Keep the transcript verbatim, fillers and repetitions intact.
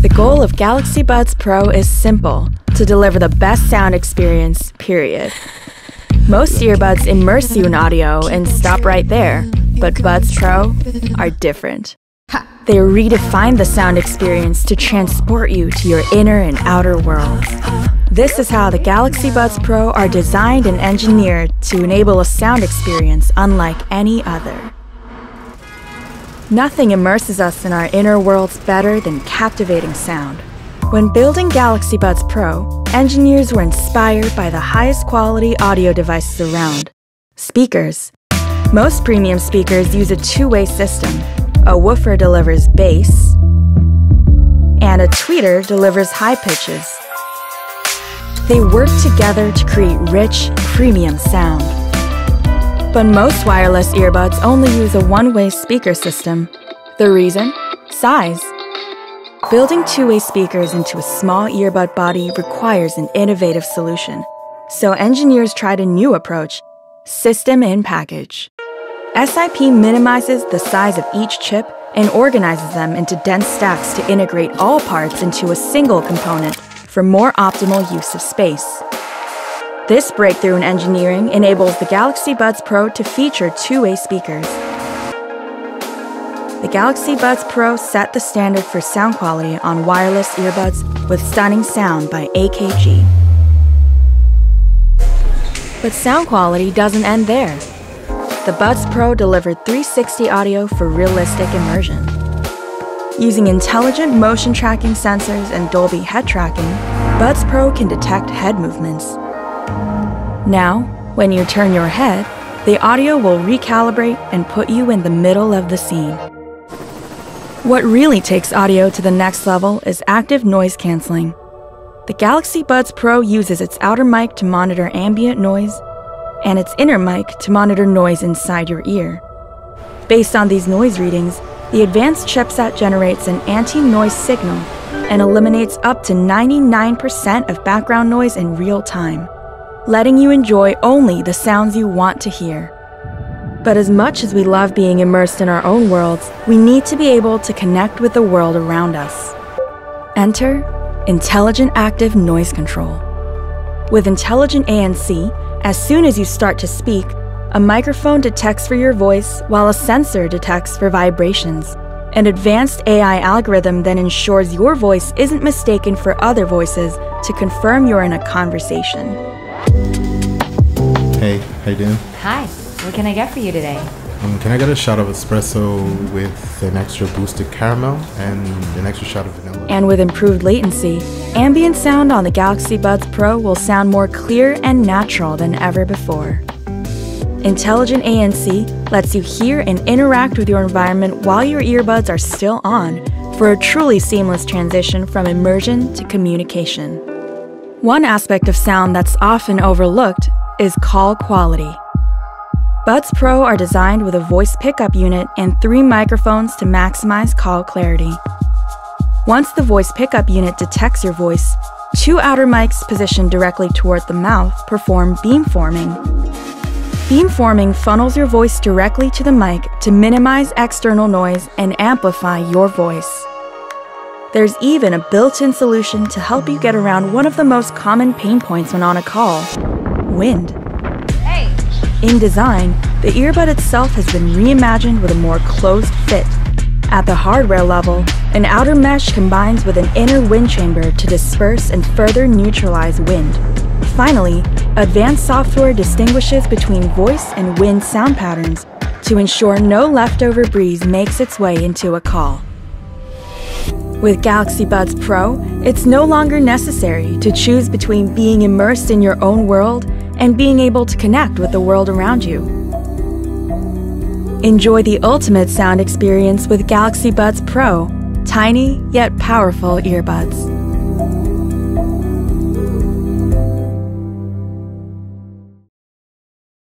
The goal of Galaxy Buds Pro is simple: to deliver the best sound experience, period. Most earbuds immerse you in audio and stop right there, but Buds Pro are different. They redefine the sound experience to transport you to your inner and outer worlds. This is how the Galaxy Buds Pro are designed and engineered to enable a sound experience unlike any other. Nothing immerses us in our inner worlds better than captivating sound. When building Galaxy Buds Pro, engineers were inspired by the highest quality audio devices around: speakers. Most premium speakers use a two-way system. A woofer delivers bass, and a tweeter delivers high pitches. They work together to create rich, premium sound. But most wireless earbuds only use a one-way speaker system. The reason? Size. Building two-way speakers into a small earbud body requires an innovative solution. So engineers tried a new approach: system in package. S I P minimizes the size of each chip and organizes them into dense stacks to integrate all parts into a single component for more optimal use of space. This breakthrough in engineering enables the Galaxy Buds Pro to feature two-way speakers. The Galaxy Buds Pro set the standard for sound quality on wireless earbuds with stunning sound by A K G. But sound quality doesn't end there. The Buds Pro delivered three sixty audio for realistic immersion. Using intelligent motion tracking sensors and Dolby head tracking, Buds Pro can detect head movements. Now, when you turn your head, the audio will recalibrate and put you in the middle of the scene. What really takes audio to the next level is active noise canceling. The Galaxy Buds Pro uses its outer mic to monitor ambient noise and its inner mic to monitor noise inside your ear. Based on these noise readings, the advanced chipset generates an anti-noise signal and eliminates up to ninety-nine percent of background noise in real time, letting you enjoy only the sounds you want to hear. But as much as we love being immersed in our own worlds, we need to be able to connect with the world around us. Enter Intelligent Active Noise Control. With Intelligent A N C, as soon as you start to speak, a microphone detects for your voice while a sensor detects for vibrations. An advanced A I algorithm then ensures your voice isn't mistaken for other voices to confirm you're in a conversation. Hey, how you doing? Hi, what can I get for you today? Um, can I get a shot of espresso with an extra boosted caramel and an extra shot of vanilla? And with improved latency, ambient sound on the Galaxy Buds Pro will sound more clear and natural than ever before. Intelligent A N C lets you hear and interact with your environment while your earbuds are still on for a truly seamless transition from immersion to communication. One aspect of sound that's often overlooked is call quality. Buds Pro are designed with a voice pickup unit and three microphones to maximize call clarity. Once the voice pickup unit detects your voice, two outer mics positioned directly toward the mouth perform beamforming. Beamforming funnels your voice directly to the mic to minimize external noise and amplify your voice. There's even a built-in solution to help you get around one of the most common pain points when on a call: wind. Hey! In design, the earbud itself has been reimagined with a more closed fit. At the hardware level, an outer mesh combines with an inner wind chamber to disperse and further neutralize wind. Finally, advanced software distinguishes between voice and wind sound patterns to ensure no leftover breeze makes its way into a call. With Galaxy Buds Pro, it's no longer necessary to choose between being immersed in your own world and being able to connect with the world around you. Enjoy the ultimate sound experience with Galaxy Buds Pro, tiny yet powerful earbuds.